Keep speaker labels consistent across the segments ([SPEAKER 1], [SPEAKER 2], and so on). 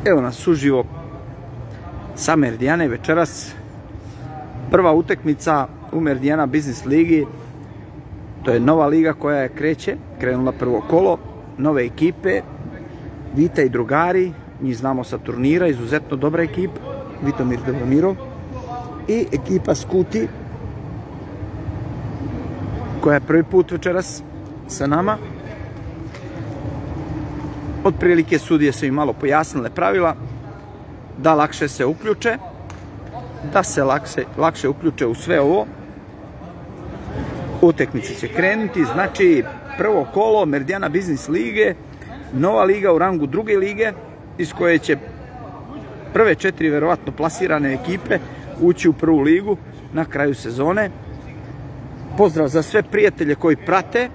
[SPEAKER 1] Evo nas uživo sa Meridiane večeras. Prva utakmica u Meridiana Biznis ligi. To je nova liga koja je krenula prvo kolo. Nove ekipe, Vita i drugari, njih znamo sa turnira, izuzetno dobra ekipa, Vitomir Dobromirov. I ekipa Skuti, koja je prvi put večeras sa nama. Otprilike sudije su im malo pojasnile pravila, da lakše se uključe, da se lakše uključe u sve ovo. Utakmice će krenuti, znači prvo kolo Meridiana Biznis lige, nova liga u rangu druge lige, iz koje će prve 4 verovatno plasirane ekipe ući u prvu ligu na kraju sezone. Pozdrav za sve prijatelje koji prate.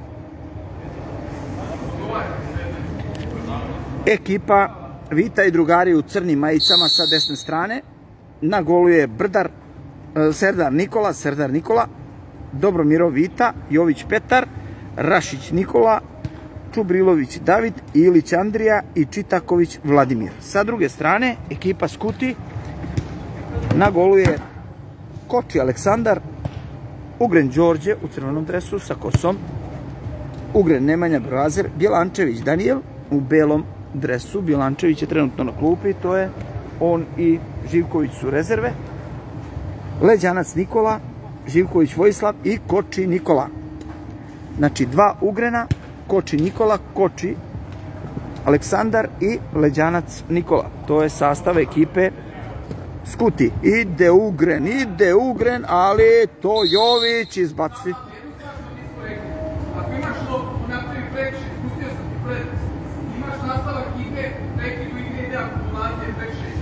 [SPEAKER 1] Ekipa Vita i drugari u crnim majicama sa desne strane. Na golu je Serdar Nikola, Dobromirov Vita, Jović Petar, Rašić Nikola, Čubrilović David, Ilić Andrija i Čitaković Vladimir. Sa druge strane, ekipa Skuti, na golu je Koči Aleksandar, Ugren Đorđe u crvenom dresu sa kosom, Ugren Nemanja Brazer, Bjelančević Danijel u belom dresu. Bjelančević je trenutno na klupi, to je on i Živković su rezerve. Leđanac Nikola, Živković Vojislav i Koči Nikola. Znači dva Ugrena, Koči Nikola, Koči Aleksandar i Leđanac Nikola. To je sastav ekipe Skuti. Ide Ugren, ali to Jović izbaci.
[SPEAKER 2] Ako imaš to, napravi prekršaj, pustio sam ti pred. Imaš nastavak igre, prekid u igre ide akumulacije prekršaj.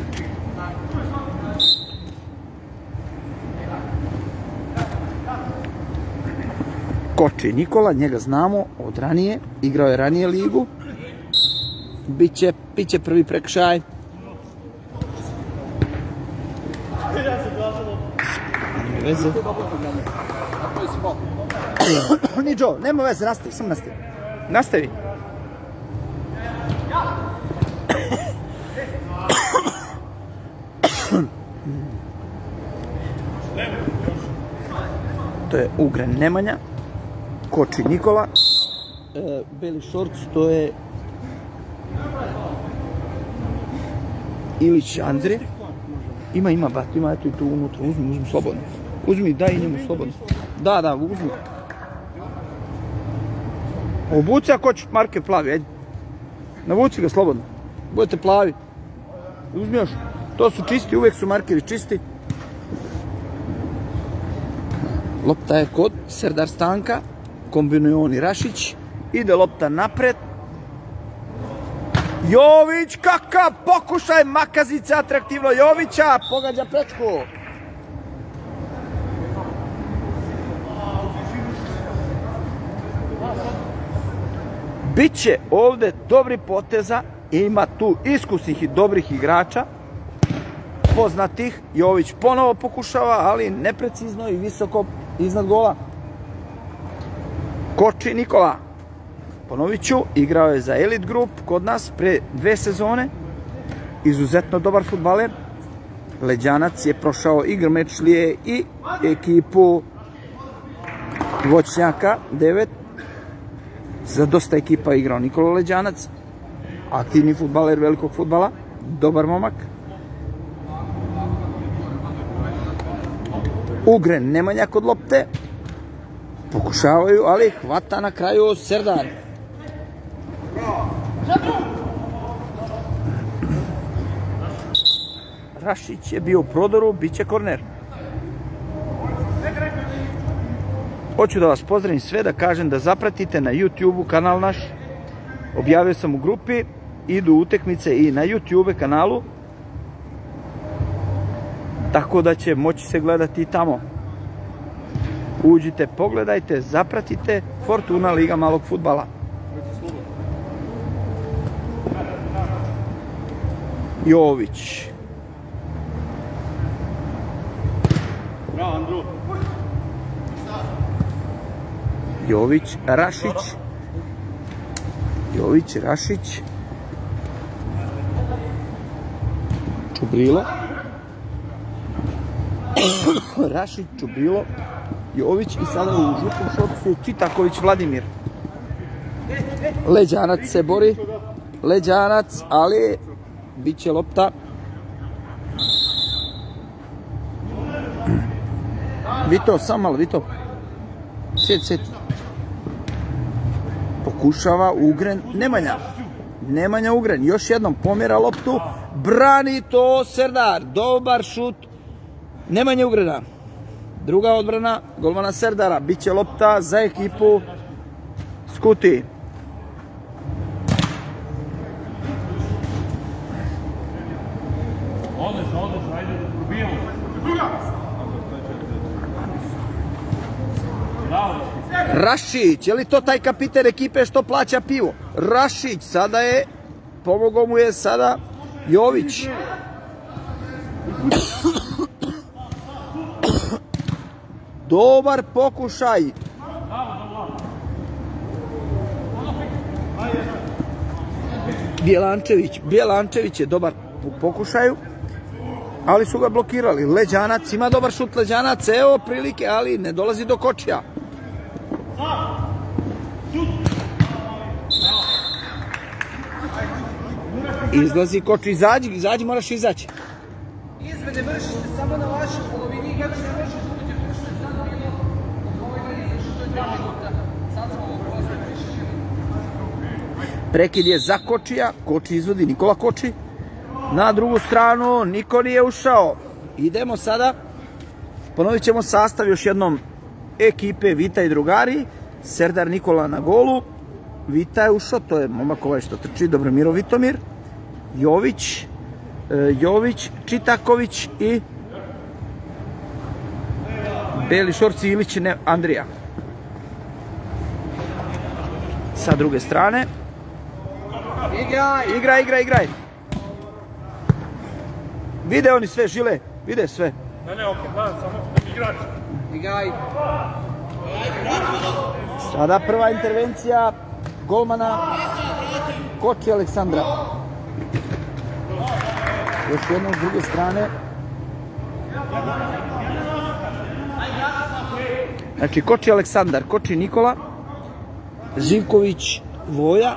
[SPEAKER 1] Koči Nikola, njega znamo od ranije, igrao je ranije ligu. Biće prvi prekršaj. Veze. Niđo, nema veze, nastavi. To je Ugren Nemanja, Koči Nikola, beli šorc, to je Ilić Andrije. Ima, eto i tu unutra, uzmi slobodno. Uzmi, daj njemu slobodno. Da, uzmi. Obuci ako hoćeš marker plavi, ajde. Navuci ga slobodno. Budete plavi. Uzmi još. To su čisti, uvijek su markeri čisti. Lopta je kod Serdar Stanka. Kombinuju on i Rašić. Ide lopta napred. Jović, kakav pokušaj Makazice, atraktivno Jovića, pogađa prečku. Biće ovdje dobri poteza, ima tu iskusnih i dobrih igrača, poznatih. Jović ponovo pokušava, ali neprecizno i visoko iznad gola. Koči Nikola. Ponovit ću, igrao je za Elite Group kod nas pre 2 sezone. Izuzetno dobar fudbaler. Leđanac je prošao i Grmečlije i ekipu Voćnjaka 9. Za dosta ekipa igrao Nikola Leđanac. Aktivni fudbaler velikog fudbala. Dobar momak. Ugren Nemanja kod lopte. Pokušavaju, ali hvata na kraju Serdar. Rašić je bio u prodoru, bit će korner. Hoću da vas pozdravim sve, da kažem da zapratite na YouTube-u kanal naš. Objavio sam u grupi, idu utakmice i na YouTube kanalu. Tako da će moći se gledati i tamo. Uđite, pogledajte, zapratite. Fortuna Liga malog fudbala. Jović. Jović, Rašić. Čubrilo. Rašić, Čubrilo, Jović i sada u žutom šorcu Čitaković Vladimir. Leđanac se bori. Leđanac, ali bit će lopta. Vito, sam malo, Vito. Sjed. Pokušava Ugren, Nemanja Ugren, još jednom pomjera loptu, brani to Serdar, dobar šut Nemanja Ugrena. Druga odbrana, golmana Serdara, bit će lopta za ekipu Skuti.
[SPEAKER 2] Odlično, ajde da probijemo.
[SPEAKER 1] Rašić, je li to taj kapiten ekipe što plaća pivo? Rašić, sada je, pomogao mu je sada Jović. Dobar pokušaj. Bjelančević je dobar u pokušaju, ali su ga blokirali. Leđanac, ima dobar šut Leđanac, evo prilike, ali ne dolazi do kočija. Izlazi koči, izađi, moraš izaći.
[SPEAKER 2] Izmene vršite samo na vašoj polovini, kako se vršite, budete vršite sad bilo, ovo je izašlo, to je 2 minuta, sad smo ovo prolazili više.
[SPEAKER 1] Prekid je za Kočija, Koči izvodi Nikola Koči. Na drugu stranu, niko nije ušao. Idemo sada, ponovit ćemo sastav još jednom ekipe Vita i drugari. Serdar Nikola na golu, Vita je ušao, to je momak ovaj što trči, Dobromiro Vitomir, Jović, Čitaković i beli šorci Ilić Andrija. Sa druge strane. Igraj. Vide oni sve, Žile, vide sve.
[SPEAKER 2] Ne, okej, gledam samo igrač. Igraj.
[SPEAKER 1] Sada prva intervencija golmana Koči Aleksandra. Još jednom s druge strane. Znači Koči Aleksandar, Koči Nikola, Živković Voja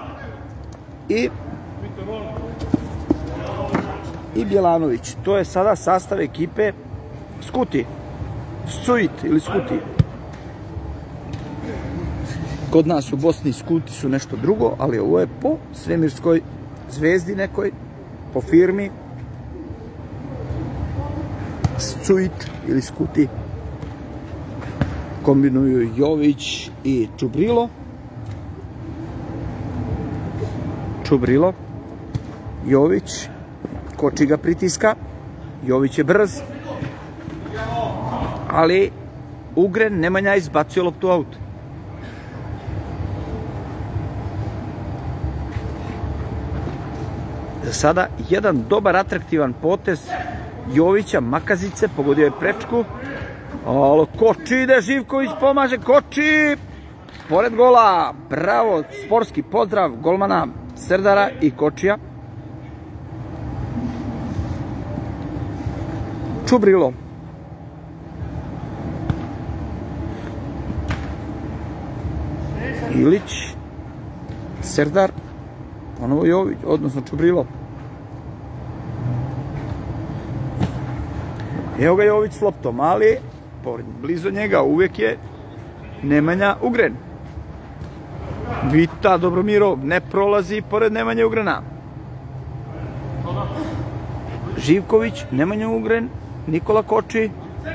[SPEAKER 1] i Bjelanović. To je sada sastav ekipe Skuti. Suit ili Skuti. Kod nas u Bosni Skuti su nešto drugo, ali ovo je po svemirskoj zvezdi nekoj, po firmi Suit ili Skuti. Kombinuju Jović i Čubrilo. Jović, Koči ga pritiska, Jović je brz, ali Ugren Nemanja izbacio loptu aut. Za sada jedan dobar atraktivan potez Jovića, Makazice, pogodio je prečku. Alo, Koči ide, Živković pomaže, Koči pored gola, bravo, sportski pozdrav golmana Serdara i Kočija. Čubrilo. Ilić, Serdar, ponovo Jović, odnosno Čubrilo. Evo ga Jović s loptom, ali blizu njega uvijek je Nemanja Ugren. Vita Dobromirov ne prolazi pored Nemanje Ugrena. Živković, Nemanja Ugren, Nikola Koči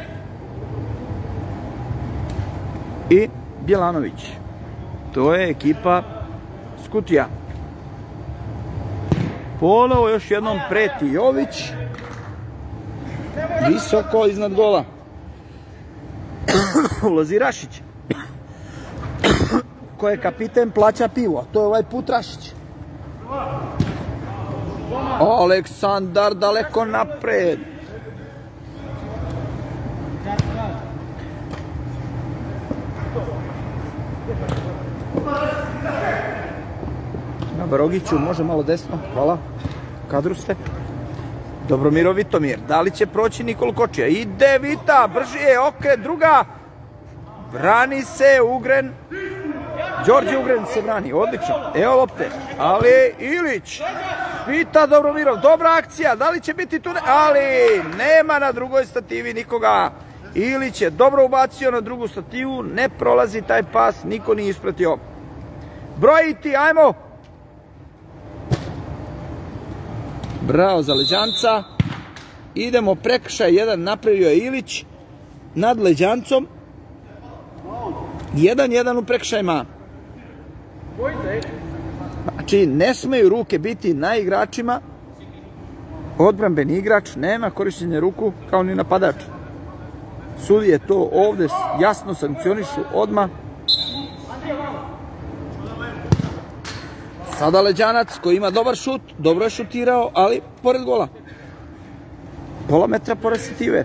[SPEAKER 1] i Bjelanović. To je ekipa Skutija. Ponovo još jednom preti Jović. Visoko iznad gola. Ulazi Rašić. Ko je kapiten plaća pivo, a to je ovaj put Rašić. Aleksandar daleko napred. Na Barogiću, može malo desno, hvala. Kadru ste. Dobromiro Vitomir. Da li će proći Nikol Kočija? Ide Vita, brži je, okret, druga. Brani se Ugren. Đorđe Ugren se brani, odlično. Evo lopte, ali Ilić. Vita Dobromirov, dobra akcija, da li će biti tu? Ali nema na drugoj stativi nikoga. Ilić je dobro ubacio na drugu stativu, ne prolazi taj pas, niko nije ispratio. Brojiti, ajmo! Bravo za Leđanca. Idemo prekršaj, jedan napravio je Ilić nad Leđancom. 1-1 u prekršajima. Znači, ne smeju ruke biti na igračima. Odbranbeni igrač nema korištenja ruku kao ni napadač. Sudije to ovdje jasno sankcionišu odmah. Sada Leđanac koji ima dobar šut, dobro je šutirao, ali pored gola. Pola metra pored stative.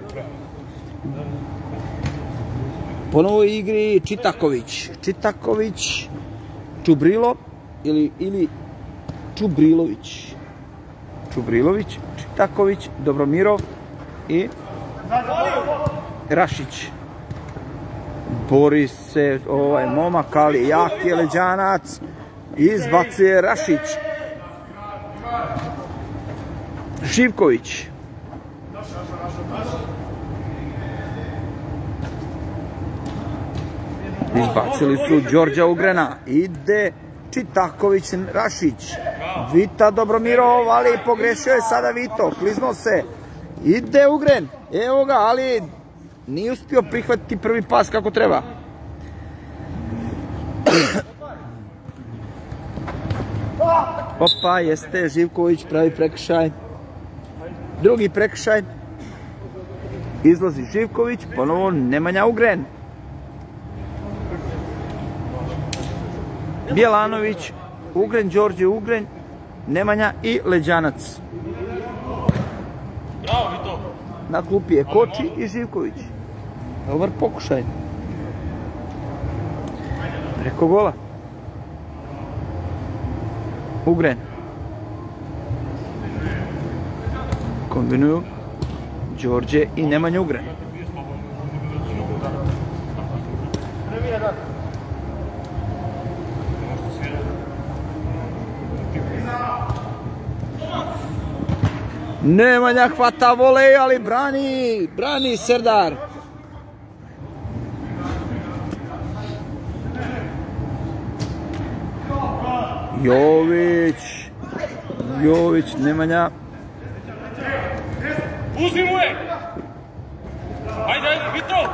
[SPEAKER 1] Ponovo u igri Čitaković. Čitaković, Čubrilo ili Čubrilović. Čubrilović, Čitaković, Dobromirov i Rašić. Bori se ovaj momak, ali jak je Leđanac. Izbacuje Rašić. Živković. Izbacili su Đorđa Ugrena. Ide Čitaković, Rašić. Vita Dobromirov, ali pogrešio je sada Vito. Kliznuo se. Ide Ugren. Evo ga, ali nije uspio prihvatiti prvi pas kako treba. Opa, jeste, Živković pravi prekršaj. Drugi prekršaj. Izlazi Živković, ponovo Nemanja Ugren. Bjelanović, Ugren, Đorđe Ugren, Nemanja i Leđanac. Na klupi je Koči i Živković. Dobar pokušaj. Preko gola. Ugren. Kombinuju Đorđe i Nemanja Ugren. Nemanja hvata volej, ali brani Serdar. Jović, Nemanja.
[SPEAKER 3] Uzmi mu je! Ajde, Vito!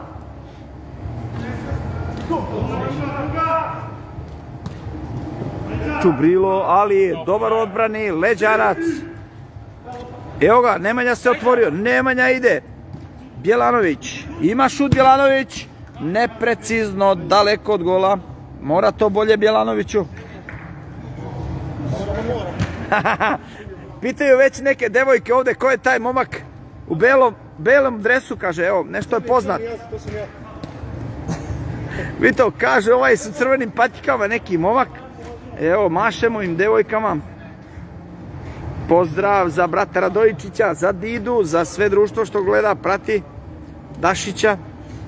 [SPEAKER 1] Čubrilo, ali dobar odbrani, Leđanac. Evo ga, Nemanja se otvorio, Nemanja ide. Bjelanović, ima šut Bjelanović. Neprecizno, daleko od gola. Mora to bolje Bjelanoviću. Pitaju već neke devojke ovdje ko je taj momak u belom dresu, kaže, evo, nešto je poznat. Vito, kaže, ovaj sa crvenim patikama neki momak. Evo, mašemo im devojkama. Pozdrav za brata Radojičića, za Didu, za sve društvo što gleda, prati Dašića.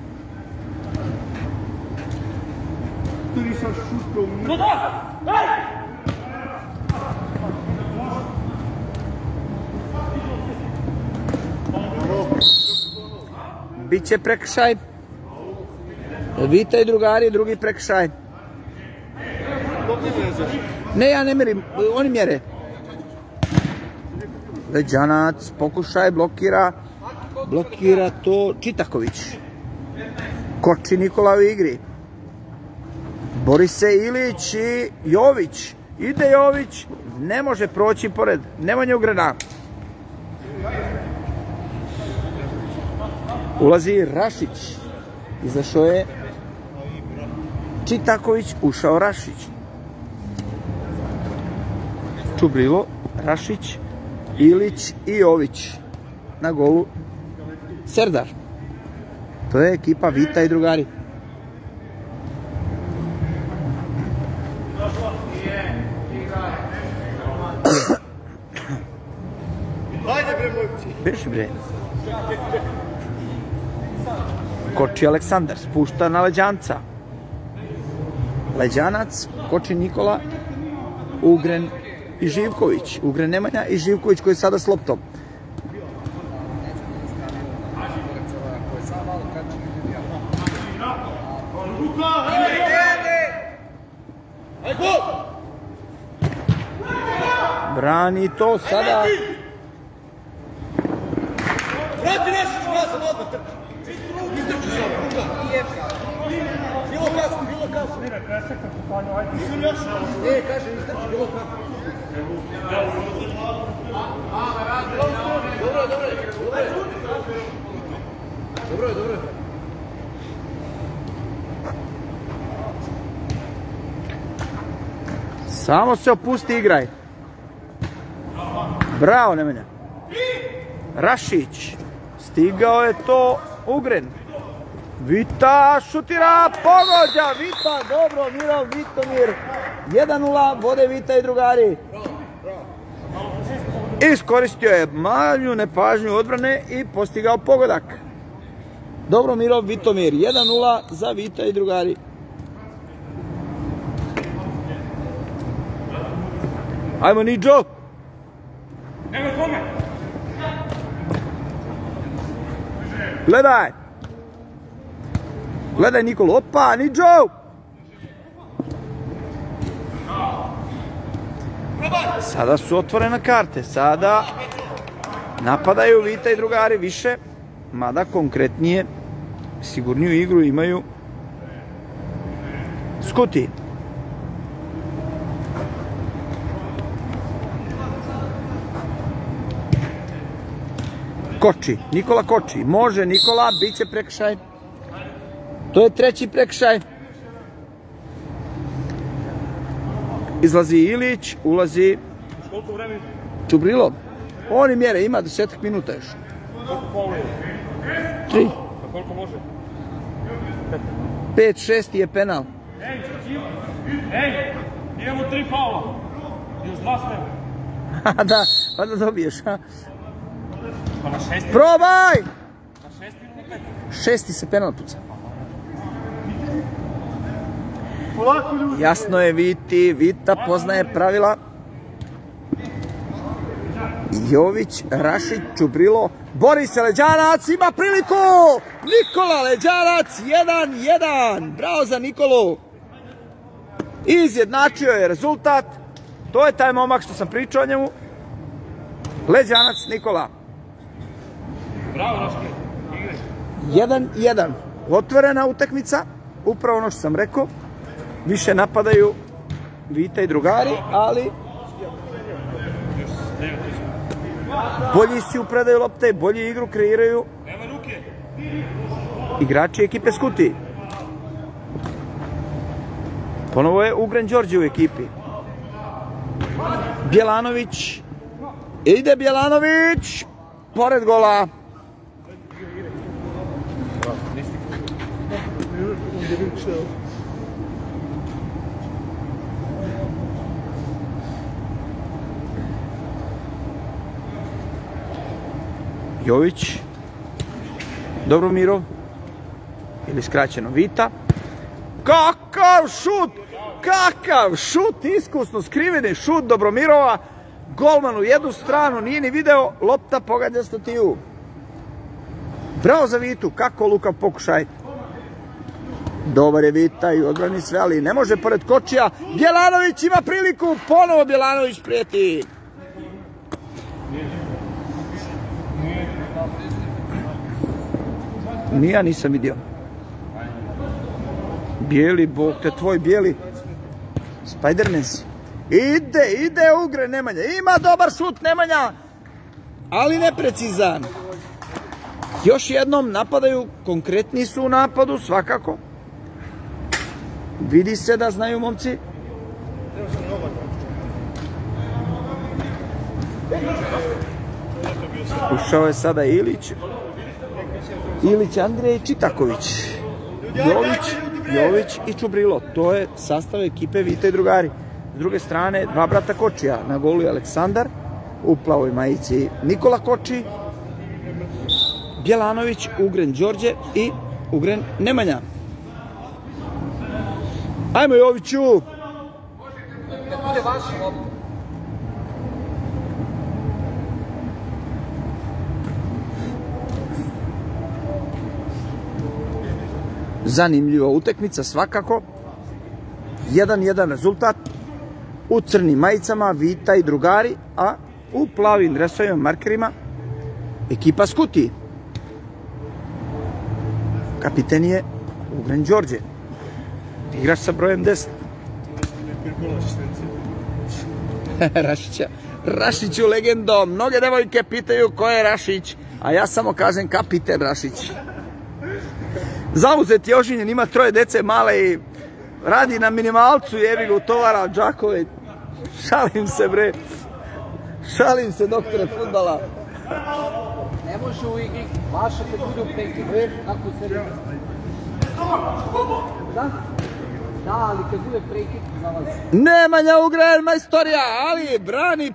[SPEAKER 1] Biće prekršaj. Vita i drugari, drugi prekršaj. Ne, ja ne mjerim, oni mjere. Leđanac, pokušaj, blokira to Čitaković. Koči Nikola u igri. Bori se Ilić i Jović. Ide Jović, ne može proći pored Nemanja Ugrena. Ulazi Rašić. Izašao je Čitaković, ušao Rašić. Čubrilo, Rašić, Ilić i Jović. Na golu Serdar. To je ekipa Vita i drugari.
[SPEAKER 3] Ajde,
[SPEAKER 1] Beži bre. Koči Aleksandar, spušta na Leđanca. Leđanac, koči Nikola, Ugren i Živković. Ugren Nemanja i Živković koji je sada s loptom. Brani to sada.
[SPEAKER 2] Vrati Nešić, nazad odmah trči. Istrči se odmah. Bilo kasno, bilo kasno. Kaže, istrči, bilo kasno. Dobro je.
[SPEAKER 1] Samo se opusti, igraj. Bravo, Nemanja. Rašić. Stigao je to Ugren. Vita šutira, pogođa. Vita, dobro, Mirov, Vitomir. 1-0, vode Vita i drugari. Iskoristio je manju nepažnju odbrane i postigao pogodak. Dobro, Mirov, Vitomir. 1-0 za Vita i drugari. Ajmo, Niđo.
[SPEAKER 3] Nemoj kome!
[SPEAKER 1] Gledaj Nikolu, opa, Niđo! Sada su otvorene karte, sada napadaju Vita i drugari više, mada konkretnije, sigurniju igru imaju Skuti. Koči, Nikola koči, može Nikola, bit će prekršaj. To je treći prekršaj. Izlazi Ilić, ulazi
[SPEAKER 3] Koliko vremena?
[SPEAKER 1] Čubrilo. Oni mjere, ima 10 minuta još.
[SPEAKER 3] Koliko faula je?
[SPEAKER 1] 3.
[SPEAKER 3] A koliko može?
[SPEAKER 1] 5, 6 je penal.
[SPEAKER 3] Ej, imamo 3 faula. Još 2 snema.
[SPEAKER 1] Da, pa da dobiješ, ha?
[SPEAKER 3] Pa na 6.
[SPEAKER 1] Probaj!
[SPEAKER 3] Na 6 ili na 5?
[SPEAKER 1] 6 se penal puca. Jasno je Viti, Vita poznaje pravila. Jović, Rašić, Čubrilo, bori se Leđanac, ima priliku! Nikola Leđanac, 1-1, bravo za Nikolu. Izjednačio je rezultat, to je taj momak što sam pričao o njemu. Leđanac, Nikola.
[SPEAKER 3] Bravo, Raške, igraj.
[SPEAKER 1] 1-1, otvorena utakmica, upravo ono što sam rekao. Više napadaju Vita i drugari, ali bolji si u predaju lopte, bolji igru kreiraju igrači ekipe Skuti. Ponovo je Ugren Đorđe u ekipi. Bjelanović. Ide Bjelanović. Pored gola. Jović, Dobromirov, ili skraćeno Vita. Kakav šut, iskusno skriveni šut Dobromirova. Golman u jednu stranu, nije ni video, lopta pogađa stativu. Bravo za Vitu, kako lukav pokušaj. Dobar je Vita i odbrani sve, ali ne može pored Kočija. Bjelanović ima priliku, ponovo Bjelanović prijeti. Ja nisam vidio. Bijeli, bog te tvoj bijeli. Spiderman si. Ide Ugren Nemanja. Ima dobar šut Nemanja. Ali neprecizan. Još jednom napadaju. Konkretni su u napadu svakako. Vidi se da znaju momci. Ušao je sada Ilić. Ilić, Andrej Čitaković, Jović i Čubrilo. To je sastav ekipe Vita i drugari. S druge strane, dva brata Kočija. Na golu je Aleksandar, u plavoj majici Nikola Koči, Bjelanović, Ugren Đorđe i Ugren Nemanja. Ajmo Joviću!
[SPEAKER 2] Kad bude vaša lopta.
[SPEAKER 1] Zanimljiva utakmica svakako. 1-1 rezultat. U crnim majicama Vita i drugari, a u plavim dresovima markerima ekipa Skuti. Kapiten je Ugren Đorđe, igrač sa brojem 10. Rašiću legendo, mnoge devojke pitaju ko je Rašić, a ja samo kažem kapiten Rašić. Zauzet je oženjen, ima 3 dece male i radi na minimalcu, jebi ga, utovara od Đakove. Šalim se bre, šalim se doktore fudbala.
[SPEAKER 2] Ne može u igri, vaša kad bude u prekidu, kako se radi. Da? Da, ali kad bude prekid, za vas.
[SPEAKER 1] Nemanja Ugren, majstorija, ali brani,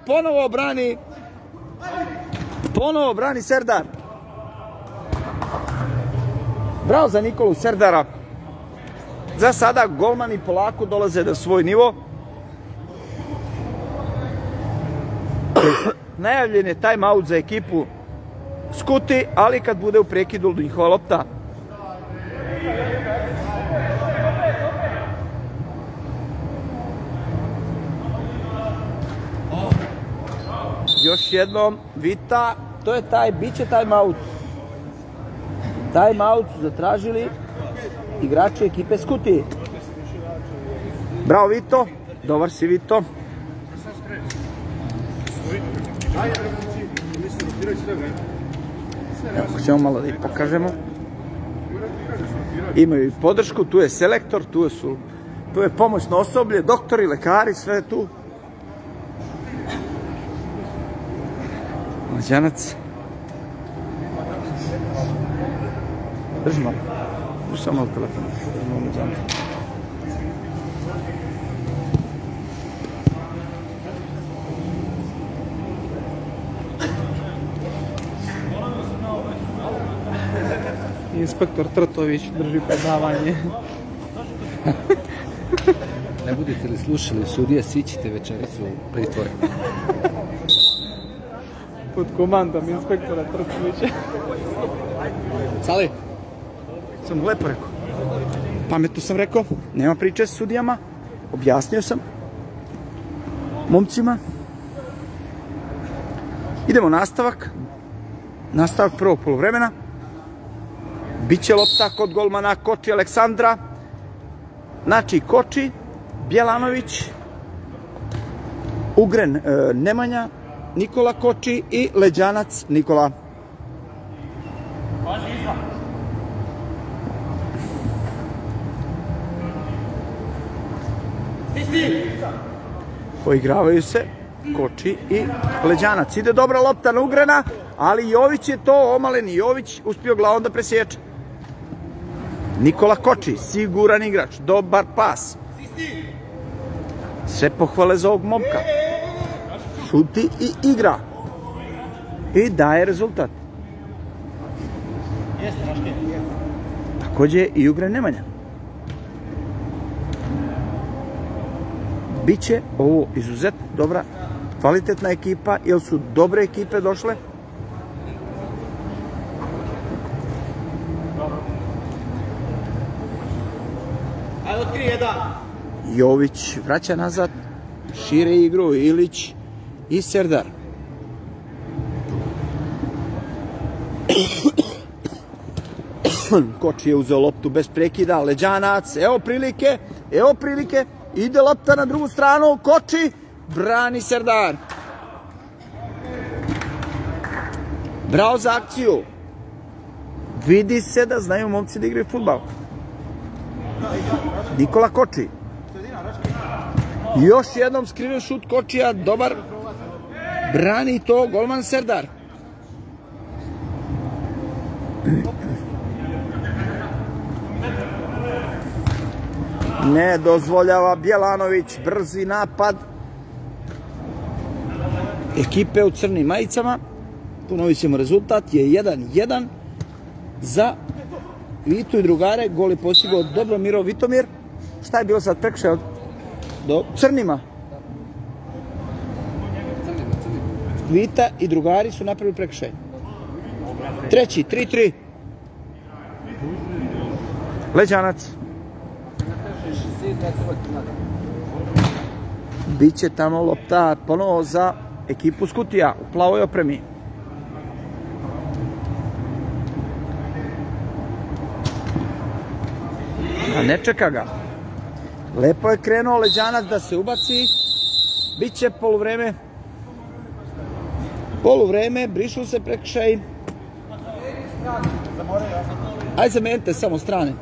[SPEAKER 1] ponovo brani Serdar. Bravo za Nikolu Serdara. Za sada golmani polako dolaze na svoj nivo. Najavljen je time out za ekipu Skuti, ali kad bude u prekidu njihova lopta. Još jednom Vita, to je biće time out. Time out su zatražili igrači ekipe Skuti. Bravo Vito, dobar si Vito. Evo ćemo malo da ih pokažemo. Imaju i podršku, tu je selektor, tu je pomoćno osoblje, doktori, lekari, sve je tu. Mlađanac. Drži malo. Drži samo malo telefon.
[SPEAKER 2] Inspektor Trtović drži predavanje.
[SPEAKER 4] Ne budete li slušali sudije, sićite večeras u pritvor.
[SPEAKER 2] Pod komandom inspektora Trtovića.
[SPEAKER 4] Sali?
[SPEAKER 1] Sam lepo rekao. Pametno sam rekao, nema priče s sudijama. Objasnio sam momcima. Idemo nastavak. Nastavak prvog poluvremena. Biće lopta kod golmana Koči Aleksandra. Znači Koči, Bjelanović, Ugren Nemanja, Nikola Koči i Leđanac Nikola. Poigravaju se Koči i Leđanac. Ide dobra lopta na Ugrena, ali Jović je to omaleni. Jović uspio glavom da presječe. Nikola Koči, siguran igrač, dobar pas. Sve pohvale za ovog momka. Šuti i igra. I daje rezultat. Također i Ugren Nemanja. Biće ovo izuzetno dobra, kvalitetna ekipa, jer su dobre ekipe došle. Jović vraća nazad, šire igru, Ilić i Serdar. Koči je uzeo loptu bez prekida, Leđanac, evo prilike, ide lopta na drugu stranu, Koči, brani Serdar. Bravo za akciju. Vidi se da znaju momci da igraju fudbal. Nikola Koči. Još jednom skriven šut Kočija, dobar. Brani to golman Serdar. Ne dozvoljava Bjelanović, brzi napad. ekipe u crnim majicama. Ponovit ćemo rezultat, je 1-1 za Vitu i drugare. Gol je postigao Dobromirov Vitomir. Šta je bilo sad prekršaj od crnima? Vita i drugari su napravili prekršaj. Treći, 3-3. Leđanac. Biće tamo lopta ponovo za ekipu Skutija u plavoj opremi. A ne čeka ga. Lepo je krenuo Leđanac da se ubaci. Biće poluvreme. Poluvreme, brišu se prekršaj. Ajde zamenite samo strane.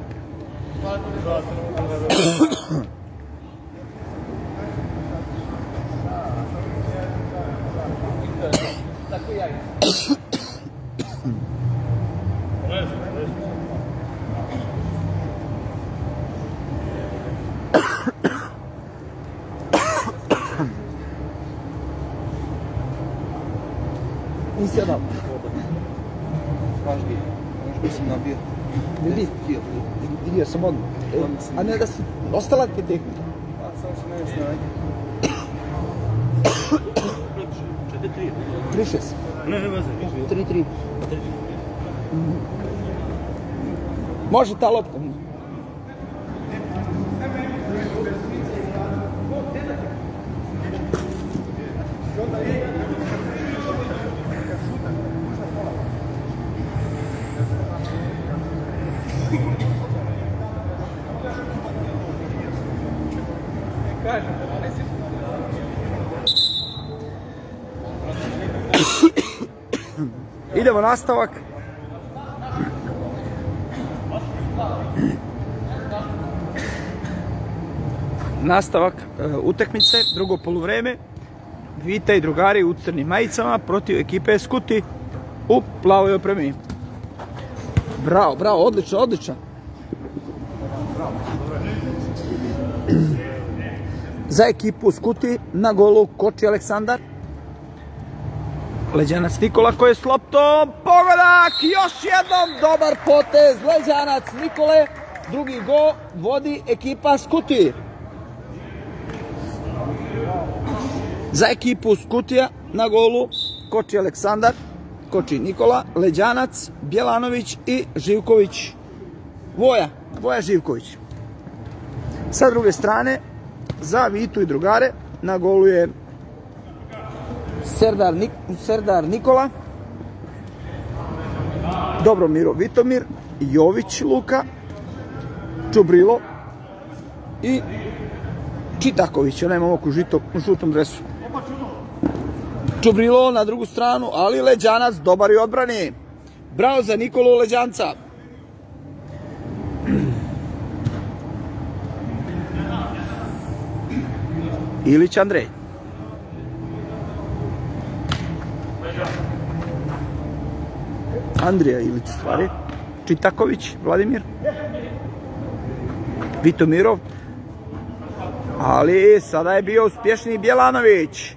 [SPEAKER 1] Nisi odao.
[SPEAKER 4] Važnije. Možda sam nabio.
[SPEAKER 1] Vidio sam odmah. A ne da si ostala ti tehnika.
[SPEAKER 4] A samo sam ne snage.
[SPEAKER 1] 3-6.
[SPEAKER 3] Ne veze.
[SPEAKER 1] 3-3. Može ta lopta. Idemo nastavak. Nastavak utakmice, drugo poluvreme. Vita i drugari u crnim majicama protiv ekipe Skuti u plavoj opremi. Bravo, bravo, odlično, odlično. Za ekipu Skuti na golu Koči Aleksandar. Leđanac Nikola koji je s loptom, pogodak, još jednom dobar potez, Leđanac Nikole, drugi gol vodi ekipa Skuti. Za ekipu Skutija na golu Koči Aleksandar, Koči Nikola, Leđanac, Bjelanović i Živković. Voja Živković. Sa druge strane, za Vitu i drugare na golu je Serdar Nikola, Dobromirov Vitomir, Jović Luka, Čubrilo i Čitaković, onaj momak u žutom dresu. Čubrilo na drugu stranu, ali Leđanac dobar i odbrani. Bravo za Nikolu Leđanca. Ilić Andrej. Andrija Ilić u stvari. Čitaković, Vladimir. Vitomirov. Ali sada je bio uspješniji Bjelanović.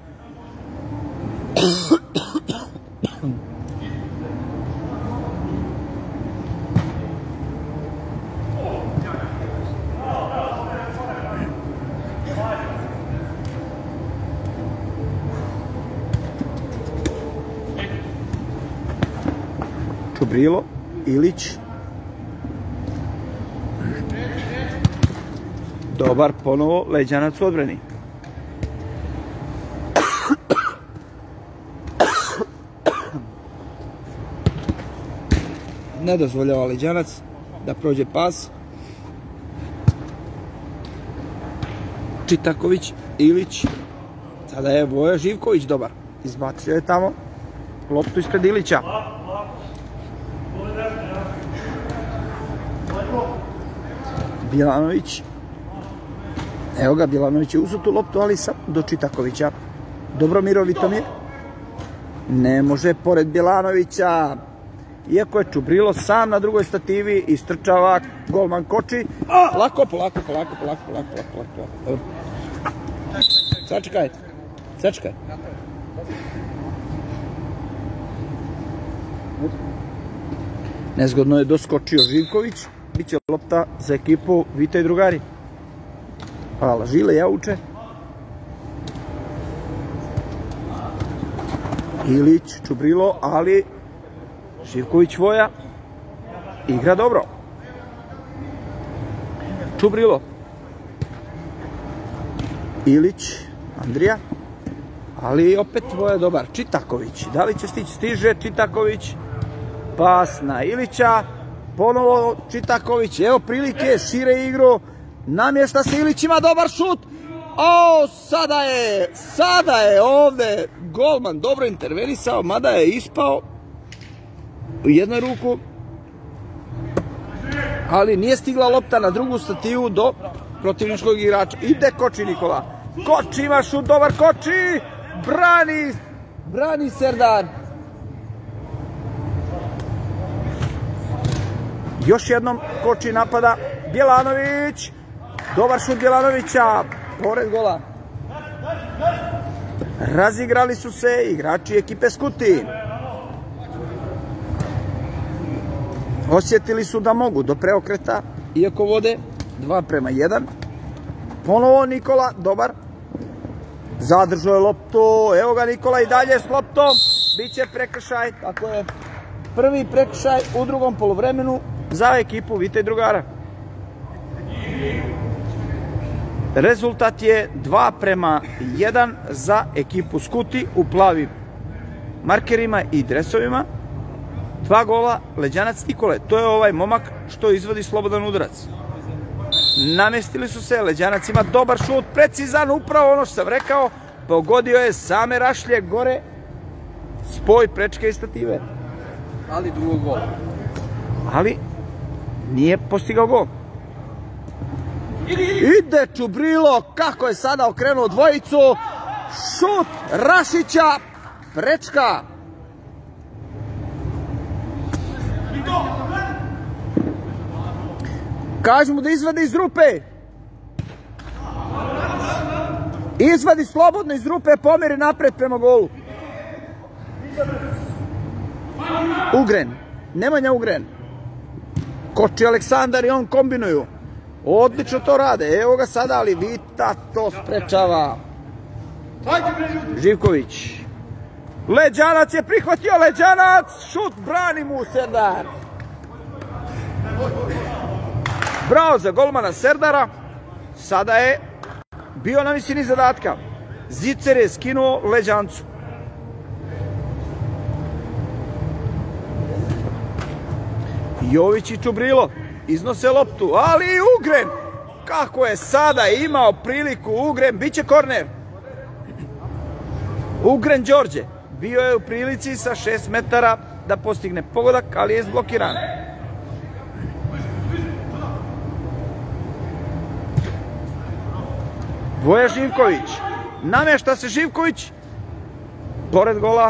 [SPEAKER 1] Čubrilo, Ilić. Dobar ponovo Leđanac u odbrani. Ne dozvoljava Leđanac da prođe pas. Čitaković, Ilić. Sada je Voja Živković dobar. Izbacio je tamo loptu ispred Ilića. Bjelanović. Evo ga, Bjelanović je uzeo tu loptu, ali sam do Čitakovića. Dobromirov Vitomir. Ne može pored Bjelanovića. Iako je Čubrilo sam na drugoj stativi, istrčava golman Koči. Polako. Sačekajte.
[SPEAKER 4] Sačka.
[SPEAKER 1] Nezgodno je doskočio Živković. Biće lopta za ekipu Vita i drugari. Hvala, žile jauče. Ilić, Čubrilo, ali Živković Voja igra dobro. Čubrilo. Ilić, Andrija. Ali opet Voja dobar. Čitaković. Da li će stići? Stiže Čitaković. Pas na Ilića. Ponovo Čitaković. Evo prilike, šire igru. Namješta se Ilić, ima dobar šut. O, sada je ovdje golman dobro intervenisao, mada je ispao u jednoj ruku. Ali nije stigla lopta na drugu stativu do protivničkog igrača. Ide Koči Nikola. Koči ima šut, dobar Koči. Brani Serdar. Još jednom Koči napada. Bjelanović. Dobar šut Bjelanovića. Pored gola. Razigrali su se igrači ekipe Skuti. Osjetili su da mogu do preokreta, iako vode 2:1. Ponovo Nikola, dobar. Zadržao je loptu, evo ga Nikola i dalje s loptom. Biće prekršaj, tako je. Prvi prekršaj u drugom poluvremenu za ekipu Vita i drugara. Rezultat je 2:1 za ekipu Skuti u plavim markerima i dresovima. 2 gola Leđanac Nikole. To je ovaj momak što izvodi slobodan udarac. Namestili su se, Leđanac ima dobar šut, precizan, upravo ono što sam rekao. Pogodio je same rašlje gore, spoj prečke i stative.
[SPEAKER 2] Ali drugog gola.
[SPEAKER 1] Ali nije postigao gol. Ide Čubrilo, kako je sada okrenuo dvojicu. Šut Rašića, prečka. Kažu mu da izvadi iz rupe. Izvadi slobodno iz rupe, pomeri napred prema golu. Ugren, Nemanja Ugren. Koči Aleksandar i on kombinuju. Odlično to rade, evo ga sada, ali Vita to sprečava. Živković. Leđanac je prihvatio, Leđanac, šut, brani mu Serdar. Bravo za golmana Serdara, sada je bio na visini zadatka. Zicer je skinuo Leđancu. Jović i Čubrilo iznose loptu, ali i Ugren, kako je sada imao priliku Ugren, bit će korner. Ugren Đorđe bio je u prilici sa 6 metara da postigne pogodak, ali je izblokiran. Voja Živković, namješta se Živković, pored gola.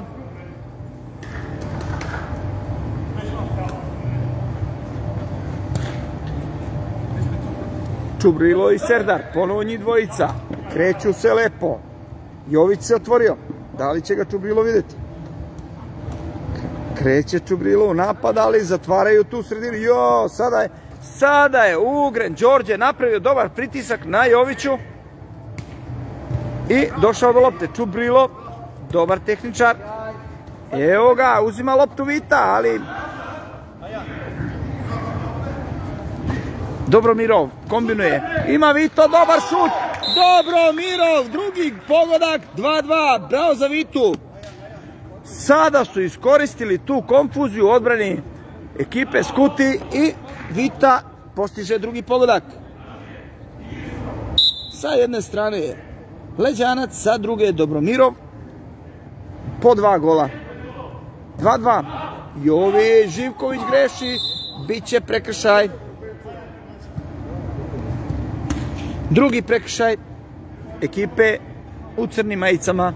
[SPEAKER 1] Čubrilo i Serdar, ponovo njih dvojica, kreću se lepo. Jović se otvorio, da li će ga Čubrilo vidjeti? Kreće Čubrilo u napad, ali zatvaraju tu sredinu. Jo, sada je Ugren Đorđe napravio dobar pritisak na Joviću i došao do lopte. Čubrilo, dobar tehničar, evo ga, uzima loptu Vita, ali Dobromirov kombinuje, ima Vito, dobar šut, Dobromirov, drugi pogodak, 2:2, bravo za Vitu. Sada su iskoristili tu konfuziju u odbrani ekipe Skuti i Vita postiže drugi pogodak. Sa jedne strane je Leđanac, sa druge je Dobromirov, po 2 gola. 2:2, Jović Živković greši, bit će prekršaj. Drugi prekršaj ekipe u crnim majicama.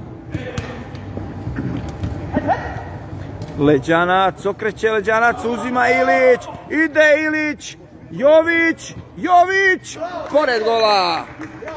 [SPEAKER 1] Leđanac, okreće Leđanac, uzima Ilić, ide Ilić, Jović, pored gola.